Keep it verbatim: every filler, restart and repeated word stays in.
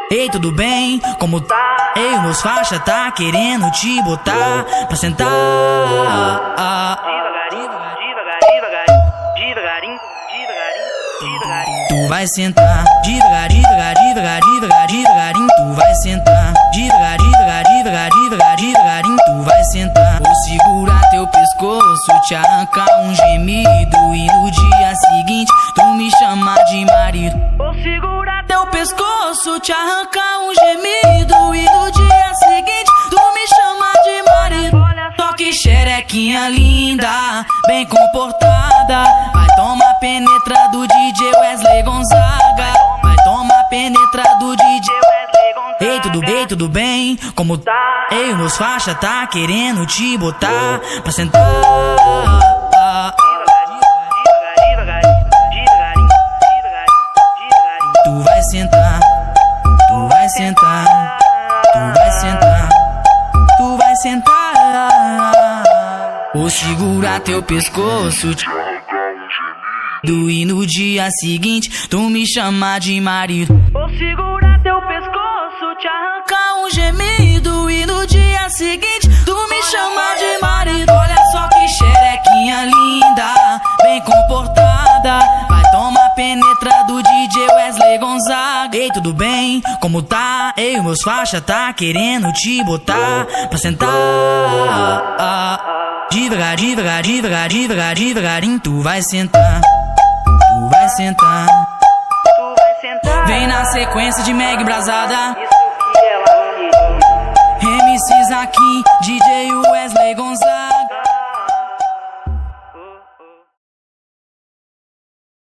Ei, tudo bem? Como tá? Ei, os meus faixa tá querendo te botar pra sentar. Devagarinho, devagarinho, devagarinho, devagarinho, devagarinho. Tu vai sentar devagar, devagar, devagar, devagar, devagarinho. Tu vai sentar devagar, devagar, devagar, devagar, devagarinho. Tu vai sentar. Vou segurar teu pescoço, te arrancar um gemido e no dia seguinte tu me chamar de marido. Vou segurar Teu pescoço, te arrancar um gemido e no dia seguinte tu me chamar de marido. Só que xerequinha linda, bem comportada. Vai tomar penetra do D J Wesley Gonzaga. Vai tomar penetra do D J Wesley Gonzaga. Ei, tudo bem, tudo bem? Como tá? Ei, os meus faixa tá querendo te botar pra sentar. Tu vai sentar, tu vai sentar, tu vai sentar, tu vai sentar. Vou segurar teu pescoço, te arrancar um gemido e no dia seguinte tu me chamar de marido. Vou segurar teu pescoço, te arrancar Um gemido e no dia seguinte tu me chamar de marido. Olha só que xerequinha linda, bem comportada. Vai tomar penetra do D J Wesley Gonzaga. Ei, tudo bem? Como tá? Ei, os meus faixa tá querendo te botar pra sentar. Devagar, devagar, devagar, devagar, devagarinho. Tu vai sentar, tu vai sentar, tu vai sentar. vem na sequência de mega embrasada. Isso que ela queria. M Cs aqui, D J Wesley Gonzaga.